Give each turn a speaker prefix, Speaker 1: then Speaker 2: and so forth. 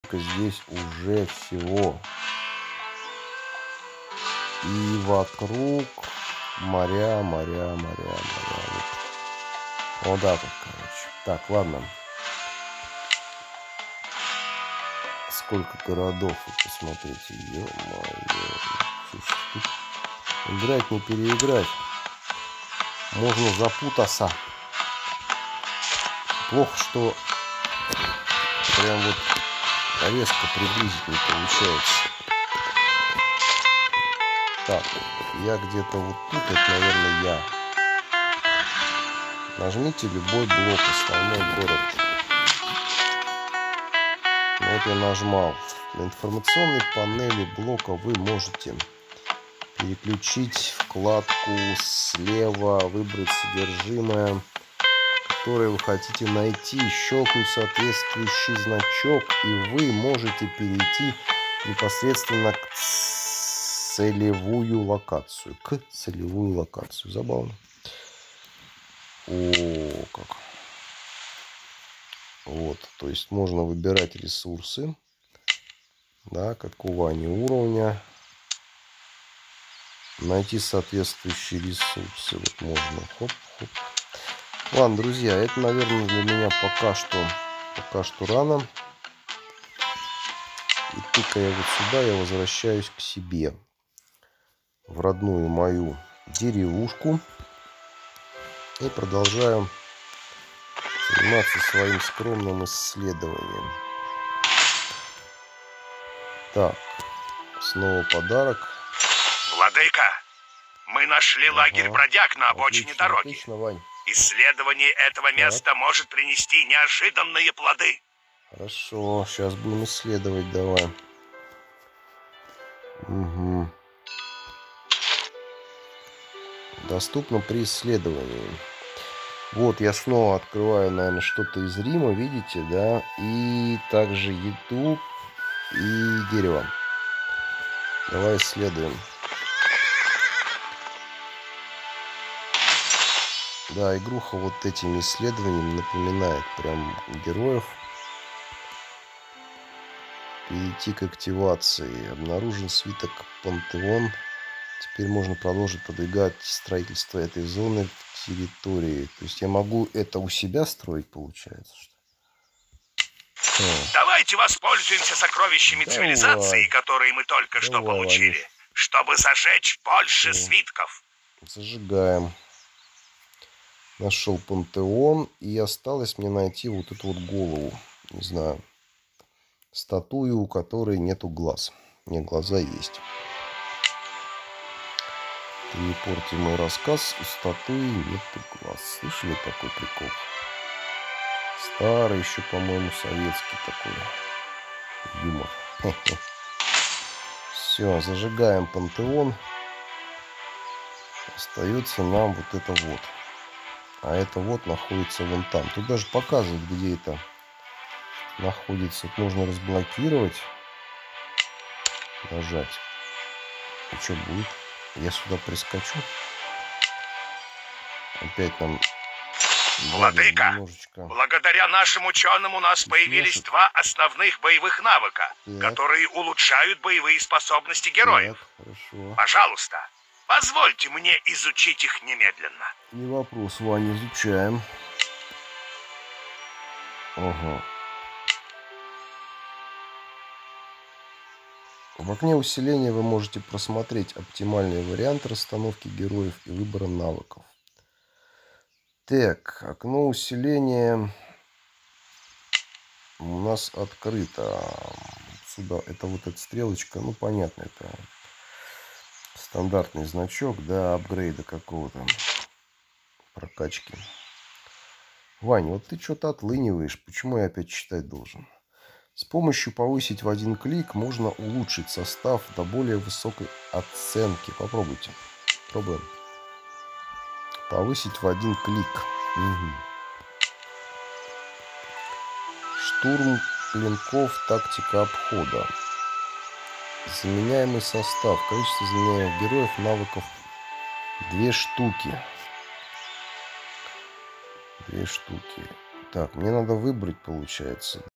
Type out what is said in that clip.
Speaker 1: сколько здесь уже всего. И вокруг моря. Вот так вот, короче. Так, ладно. Сколько городов, вы посмотрите. Ё-моё. Слушай, тут играть не переиграть. Можно запутаться. Плохо, что прям вот резко приблизить не получается. Так, я где-то вот тут, это, наверное, я. Нажмите любой блок, основной город. Вот я нажмал. На информационной панели блока вы можете переключить вкладку слева, выбрать содержимое, которое вы хотите найти, щелкнуть соответствующий значок, и вы можете перейти непосредственно к целевую локацию. Забавно. О, как. Вот, то есть можно выбирать ресурсы, да, какого они уровня, найти соответствующие ресурсы. Вот можно. Хоп. Ладно, друзья, это, наверное, для меня пока что рано. И тыкая вот сюда, я возвращаюсь к себе, в родную мою деревушку, и продолжаю заниматься своим скромным исследованием. Так, снова подарок.
Speaker 2: Владыка, мы нашли лагерь бродяг на обочине дороги.
Speaker 1: Отлично, Вань.
Speaker 2: Исследование этого места может принести неожиданные плоды.
Speaker 1: Хорошо, сейчас будем исследовать, давай. Угу. Доступно при исследовании. Вот, я снова открываю, наверное, что-то из Рима, видите, да? И также еду и дерево. Давай исследуем. Да, игруха вот этими исследованиями напоминает прям героев. Перейти к активации. Обнаружен свиток Пантеон. Теперь можно продолжить продвигать строительство этой зоны в территории. То есть я могу это у себя строить, получается?
Speaker 2: Давайте воспользуемся сокровищами цивилизации, которые мы только что получили, чтобы зажечь больше свитков.
Speaker 1: Зажигаем. Нашел Пантеон. И осталось мне найти вот эту вот голову. Не знаю. Статую, у которой нету глаз. Нет, глаза есть. Ты не порти мой рассказ. У статуи нету глаз. Слышали такой прикол? Старый еще, по-моему, советский такой юмор. Все, зажигаем Пантеон. Остается нам вот это вот. А это вот находится вон там. Тут даже показывает, где это находится. Тут нужно разблокировать. Нажать. И что будет? Я сюда прискочу. Опять нам...
Speaker 2: Владыка, благодаря нашим ученым у нас появились два основных боевых навыка, которые улучшают боевые способности героев.
Speaker 1: Хорошо.
Speaker 2: Пожалуйста, позвольте мне изучить их немедленно.
Speaker 1: Не вопрос, Ваня, изучаем. Ага. В окне усиления вы можете просмотреть оптимальные варианты расстановки героев и выбора навыков. Так, окно усиления у нас открыто. Сюда, это вот эта стрелочка, ну понятно, это стандартный значок, да, апгрейда какого-то, прокачки. Ваня, вот ты что-то отлыниваешь, почему я опять читать должен? С помощью повысить в один клик можно улучшить состав до более высокой оценки. Попробуйте. Пробуем. Повысить в один клик. Угу. Штурм клинков, тактика обхода. Заменяемый состав. Количество заменяемых героев, навыков 2 штуки. 2 штуки. Так, мне надо выбрать, получается.